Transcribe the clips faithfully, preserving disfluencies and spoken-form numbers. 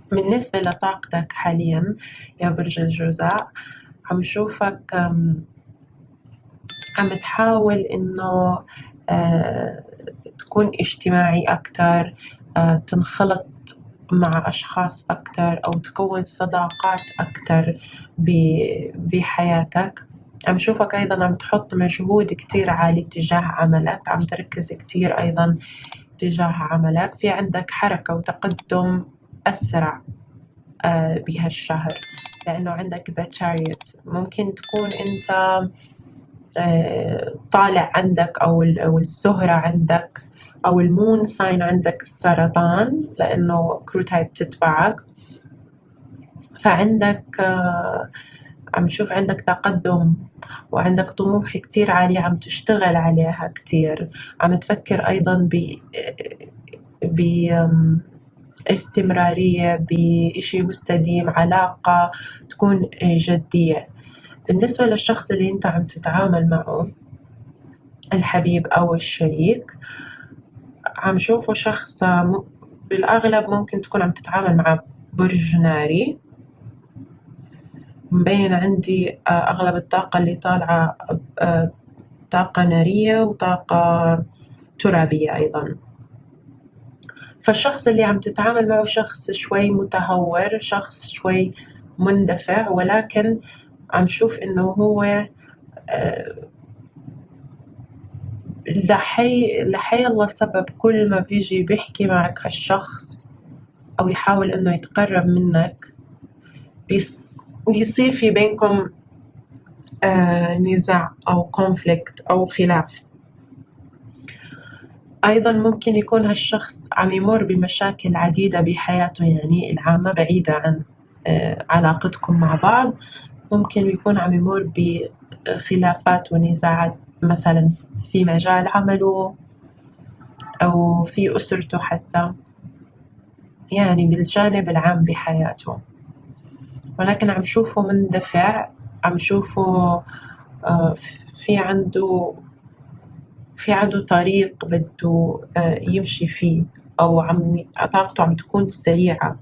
بالنسبة لطاقتك حاليا يا برج الجوزاء، عم شوفك أم، عم تحاول إنه آه، تكون اجتماعي أكتر، آه، تنخلط مع أشخاص أكتر أو تكون صداقات أكتر بحياتك. عم شوفك أيضا عم تحط مجهود كتير عالي تجاه عملك، عم تركز كتير أيضا تجاه عملك، في عندك حركة وتقدم أسرع آه، بهالشهر، لأنه عندك ذا chariot. ممكن تكون أنت آه، طالع عندك أو أو الزهرة عندك أو المون ساين عندك السرطان، لأنه كروت هاي بتتبعك، فعندك آه، عم شوف عندك تقدم وعندك طموح كتير عالي عم تشتغل عليها كتير. عم تفكر أيضا ب ب استمرارية بإشي مستديم، علاقة تكون جدية. بالنسبة للشخص اللي أنت عم تتعامل معه، الحبيب أو الشريك، عم شوفه شخص بالأغلب ممكن تكون عم تتعامل مع برج ناري. مبين عندي أغلب الطاقة اللي طالعة طاقة نارية وطاقة ترابية أيضا. فالشخص اللي عم تتعامل معه شخص شوي متهور، شخص شوي مندفع، ولكن عم شوف إنه هو لحي لحي الله سبب كل ما بيجي بيحكي معك هالشخص أو يحاول إنه يتقرب منك، بيصير في بينكم آه نزاع أو conflict أو خلاف. أيضا ممكن يكون هالشخص عم يمر بمشاكل عديدة بحياته، يعني العامة بعيدة عن آه علاقتكم مع بعض. ممكن يكون عم يمر بخلافات ونزاعات مثلا في مجال عمله أو في أسرته حتى، يعني بالجانب العام بحياته، ولكن عم شوفه مندفع، عم شوفه آه في عنده في عنده طريق بده آه يمشي فيه، أو عم طاقته عم تكون سريعة.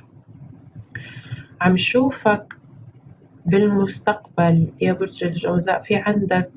عم شوفك بالمستقبل يا برج الجوزاء في عندك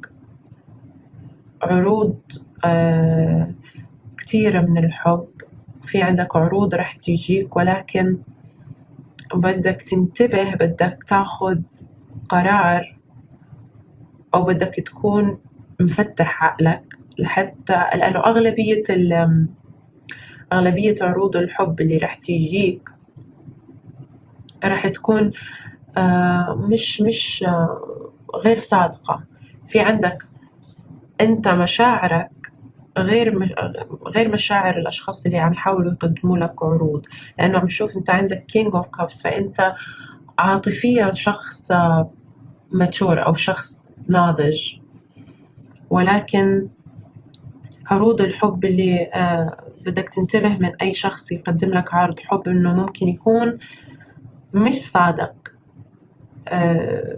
عروض آه كتيرة من الحب، في عندك عروض رح تجيك، ولكن بدك تنتبه، بدك تاخد قرار أو بدك تكون مفتح عقلك لحتى، لأنه أغلبية أغلبية عروض الحب اللي رح تجيك رح تكون آه مش مش آه غير صادقة. في عندك أنت مشاعرك غير غير مشاعر الأشخاص اللي عم يحاولوا يقدموا لك عروض، لأنه عم شوف أنت عندك King of Cups، فأنت عاطفيا شخص ماتشور أو شخص ناضج، ولكن عروض الحب اللي آه بدك تنتبه من أي شخص يقدم لك عرض حب إنه ممكن يكون مش صادق، آه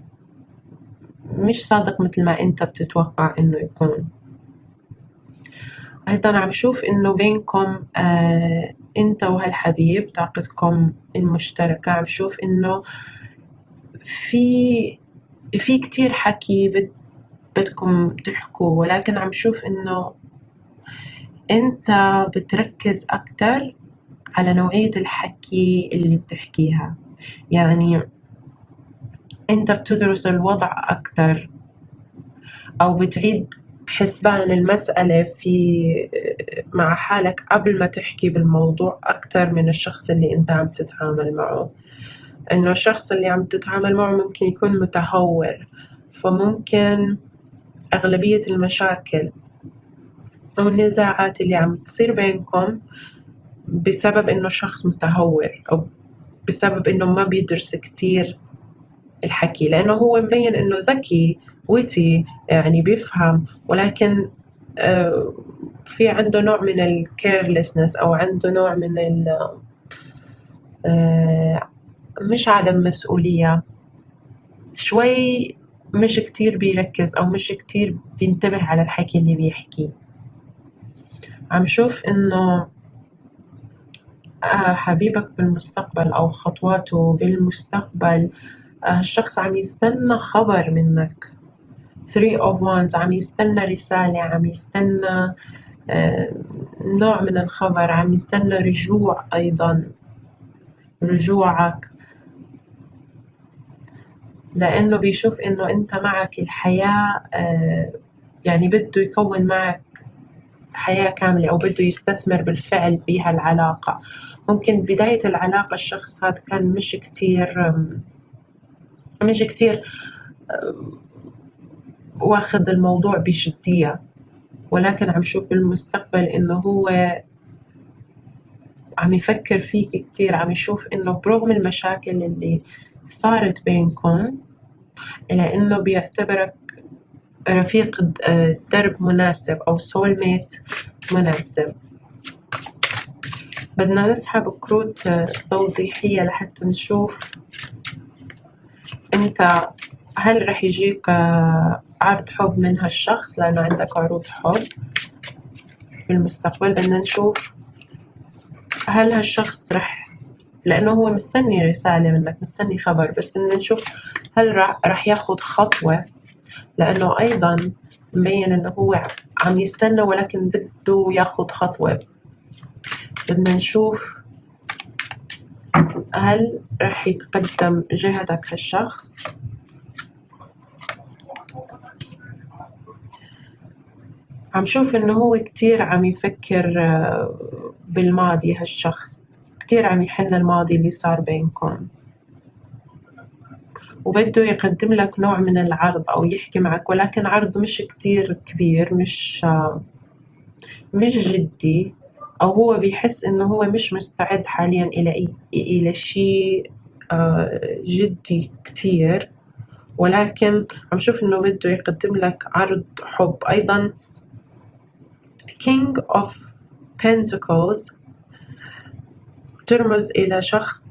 مش صادق مثل ما أنت بتتوقع إنه يكون. أيضا عم شوف إنه بينكم آه أنت وهالحبيب طاقتكم المشتركة، عم شوف إنه في في كتير حكي بد بدكم تحكوا، ولكن عم شوف إنه أنت بتركز أكتر على نوعية الحكي اللي بتحكيها، يعني أنت بتدرس الوضع أكتر أو بتعيد حسبان المسألة في مع حالك قبل ما تحكي بالموضوع أكتر من الشخص اللي أنت عم تتعامل معه. إنه الشخص اللي عم تتعامل معه ممكن يكون متهور، فممكن أغلبية المشاكل أو النزاعات اللي عم تصير بينكم بسبب إنه شخص متهور، أو بسبب إنه ما بيدرس كتير الحكي، لأنه هو مبين إنه ذكي وتي، يعني بيفهم، ولكن آه في عنده نوع من الكيرلسنس أو عنده نوع من ال آه مش عدم مسؤولية شوي، مش كتير بيركز أو مش كتير بينتبه على الحكي اللي بيحكيه. عم شوف إنه آه، حبيبك بالمستقبل أو خطواته بالمستقبل، آه، الشخص عم يستنى خبر منك. three of wands عم يستنى رسالة، عم يستنى آه، نوع من الخبر، عم يستنى رجوع أيضا، رجوعك، لأنه بيشوف إنه أنت معك الحياة، آه، يعني بده يكون معك حياة كاملة أو بده يستثمر بالفعل بهالعلاقة. ممكن بداية العلاقة الشخص هذا كان مش كتير مش كتير واخد الموضوع بجدية، ولكن عم شوف بالمستقبل إنه هو عم يفكر فيك كتير، عم يشوف إنه برغم المشاكل اللي صارت بينكم إلا إنه بيعتبرك رفيق درب مناسب أو soul mate مناسب. بدنا نسحب كروت توضيحية لحتى نشوف أنت هل رح يجيك عرض حب من هالشخص، لأنه عندك عروض حب بالمستقبل. بدنا نشوف هل هالشخص رح، لأنه هو مستني رسالة منك، مستني خبر، بس بدنا نشوف هل رح, رح ياخد خطوة، لأنه أيضا مبين إنه هو عم يستنى ولكن بده ياخد خطوة. بدنا نشوف هل رح يتقدم جهتك هالشخص. عم شوف إنه هو كتير عم يفكر بالماضي، هالشخص كتير عم يحن الماضي اللي صار بينكم، وبده يقدم لك نوع من العرض أو يحكي معك، ولكن عرض مش كتير كبير، مش مش جدي، أو هو بيحس إنه هو مش مستعد حاليا إلى إلى شيء جدي كتير، ولكن عم شوف إنه بده يقدم لك عرض حب. أيضا King of Pentacles ترمز إلى شخص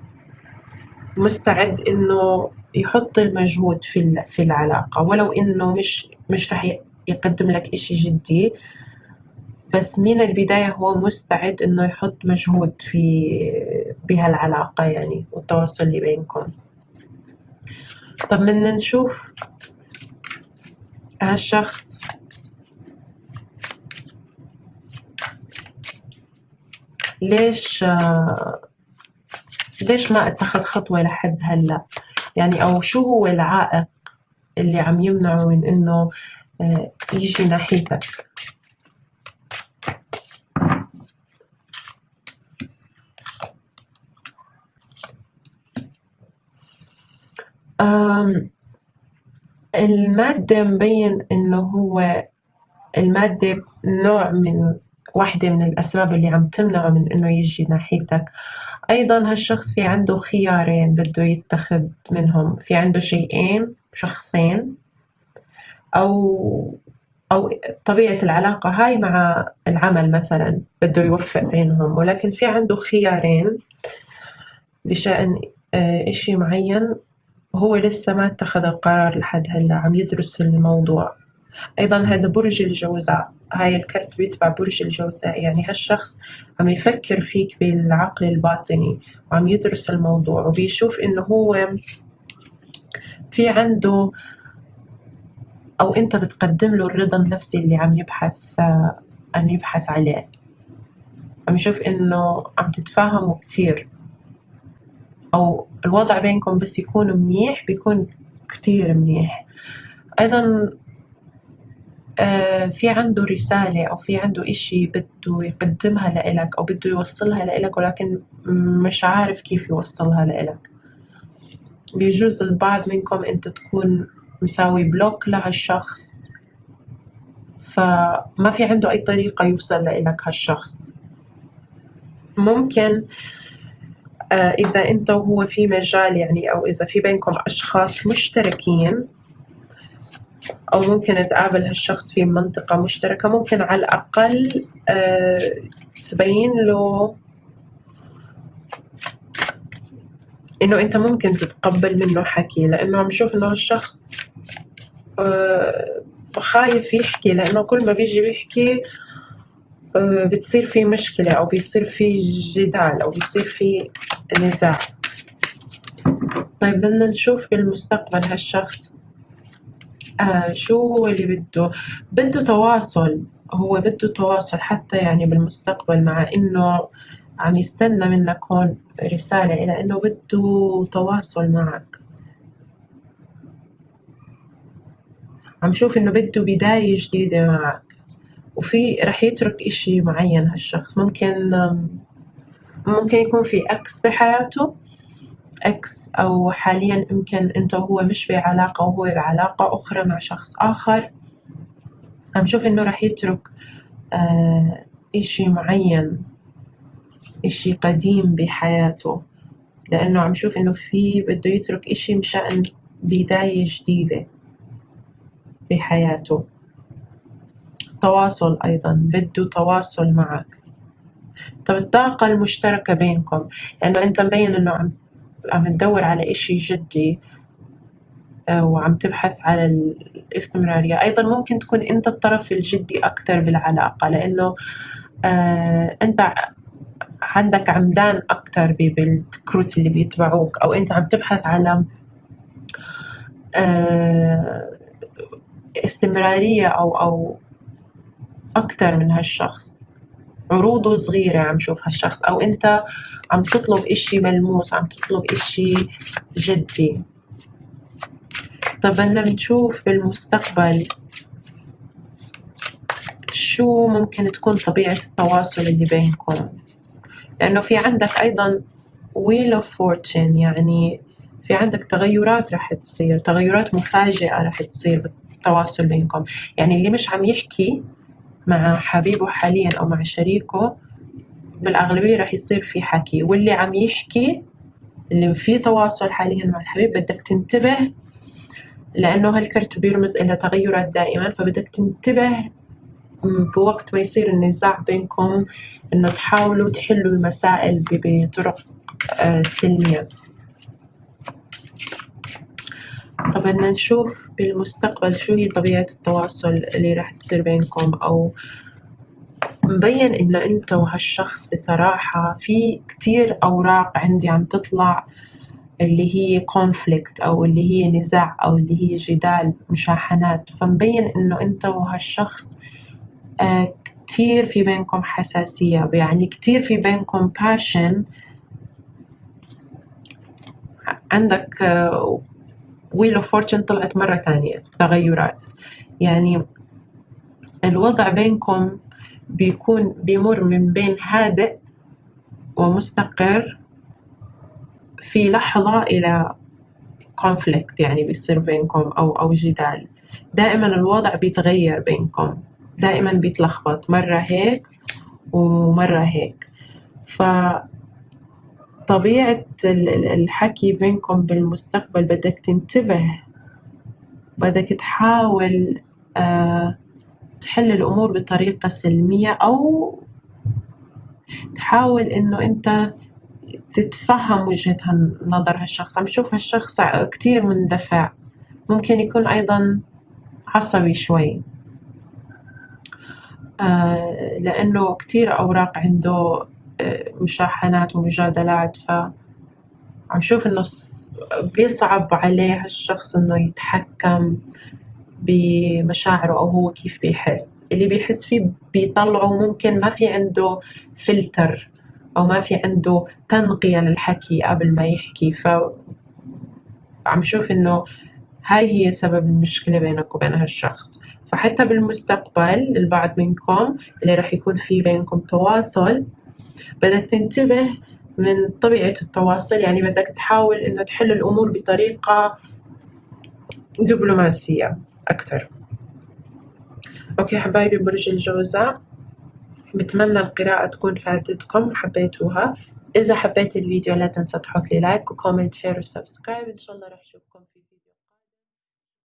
مستعد إنه يحط المجهود في في العلاقة، ولو إنه مش مش رح يقدم لك إشي جدي، بس من البداية هو مستعد إنه يحط مجهود في بهالعلاقة يعني والتواصل اللي بينكم. طب بدنا نشوف هالشخص ليش ليش ما اتخذ خطوة لحد هلا، يعني أو شو هو العائق اللي عم يمنعه من إنه يجي ناحيتك. المادة مبين إنه هو المادة نوع من واحدة من الأسباب اللي عم تمنعه من إنه يجي ناحيتك. أيضا هالشخص في عنده خيارين بده يتخذ منهم، في عنده شيئين، شخصين، أو أو طبيعة العلاقة هاي مع العمل مثلا بده يوفق بينهم، ولكن في عنده خيارين بشأن إشي معين، هو لسه ما اتخذ القرار لحد هلا، عم يدرس الموضوع. أيضا هذا برج الجوزاء، هاي الكرت بيتبع برج الجوزاء، يعني هالشخص عم يفكر فيك بالعقل الباطني وعم يدرس الموضوع، وبيشوف إنه هو في عنده، أو أنت بتقدم له الرضا النفسي اللي عم يبحث عم يبحث عليه. عم يشوف إنه عم تتفاهموا كتير، أو الوضع بينكم بس يكون منيح بيكون كتير منيح. أيضا في عنده رسالة أو في عنده إشي بده يقدمها لإلك أو بده يوصلها لإلك، ولكن مش عارف كيف يوصلها لإلك. بيجوز البعض منكم أنت تكون مساوي بلوك لهالشخص، فما في عنده أي طريقة يوصل لإلك هالشخص. ممكن إذا أنت وهو في مجال يعني، أو إذا في بينكم أشخاص مشتركين، أو ممكن تقابل هالشخص في منطقة مشتركة، ممكن على الأقل تبين له إنه أنت ممكن تتقبل منه حكي، لأنه عم شوف إنه هالشخص خايف يحكي، لأنه كل ما بيجي بيحكي آه، بتصير في مشكلة أو بيصير في جدال أو بيصير في نزاع. طيب بدنا نشوف بالمستقبل هالشخص آه شو هو اللي بده بده تواصل. هو بده تواصل حتى يعني بالمستقبل، مع إنه عم يستنى منك هون رسالة إلى إنه بده تواصل معك. عم شوف إنه بده بداية جديدة معك، وفي رح يترك إشي معين. هالشخص ممكن ممكن يكون في أكس بحياته، أكس أو حاليا يمكن أنت وهو مش بعلاقة وهو بعلاقة أخرى مع شخص آخر. عم شوف إنه رح يترك آه إشي معين، إشي قديم بحياته، لأنه عم شوف إنه في بده يترك إشي مشان بداية جديدة بحياته. تواصل أيضا، بده تواصل معك. طب الطاقة المشتركة بينكم، لأنه أنت مبين إنه عم عم تدور على إشي جدي وعم تبحث على الاستمرارية. أيضا ممكن تكون أنت الطرف الجدي أكتر بالعلاقة، لأنه آه أنت عندك عمدان أكتر بالكروت اللي بيتبعوك، أو أنت عم تبحث على آه استمرارية أو أو أكتر من هالشخص. عروضه صغيرة عم شوف هالشخص، أو أنت عم تطلب إشي ملموس، عم تطلب إشي جدي. طب بدنا نشوف بالمستقبل شو ممكن تكون طبيعة التواصل اللي بينكم، لأنه في عندك أيضا wheel of fortune، يعني في عندك تغيرات رح تصير، تغيرات مفاجئة رح تصير بالتواصل بينكم. يعني اللي مش عم يحكي مع حبيبه حاليا أو مع شريكه بالأغلبية رح يصير في حكي، واللي عم يحكي اللي في تواصل حاليا مع الحبيب بدك تنتبه، لأنه هالكرت بيرمز إلى تغيرات دائما. فبدك تنتبه بوقت ما يصير النزاع بينكم إنه تحاولوا تحلوا المسائل بطرق سلمية. طب بدنا نشوف بالمستقبل شو هي طبيعة التواصل اللي راح تصير بينكم. أو مبين إنه أنت وهالشخص بصراحة في كتير أوراق عندي عم تطلع اللي هي conflict أو اللي هي نزاع أو اللي هي جدال مشاحنات. فمبين إنه أنت وهالشخص آه كتير في بينكم حساسية، يعني كتير في بينكم passion. عندك آه wheel of fortune طلعت مرة تانية، تغيرات. يعني الوضع بينكم بيكون بيمر من بين هادئ ومستقر في لحظة إلى conflict، يعني بيصير بينكم أو أو جدال. دائما الوضع بيتغير بينكم، دائما بيتلخبط، مرة هيك ومرة هيك. فطبيعة الحكي بينكم بالمستقبل بدك تنتبه، بدك تحاول آه تحل الأمور بطريقة سلمية، أو تحاول إنه أنت تتفهم وجهة نظر هالشخص. عم شوف هالشخص كتير مندفع، ممكن يكون أيضا عصبي شوي آه لأنه كتير أوراق عنده آه مشاحنات ومجادلات. فعم شوف إنه بيصعب عليه هالشخص إنه يتحكم بمشاعره أو هو كيف بيحس. اللي بيحس فيه بيطلعه، ممكن ما في عنده فلتر أو ما في عنده تنقية للحكي قبل ما يحكي. فعم شوف إنه هاي هي سبب المشكلة بينك وبين هالشخص. فحتى بالمستقبل البعض منكم اللي رح يكون في بينكم تواصل بدك تنتبه من طبيعة التواصل، يعني بدك تحاول إنه تحل الأمور بطريقة دبلوماسية أكتر. أوكي حبايبي برج الجوزاء، بتمنى القراءة تكون فاتتكم حبيتوها. إذا حبيت الفيديو لا تنسى تحط لي لايك وكومنت شير وسبسكرايب. إن شاء الله رح أشوفكم في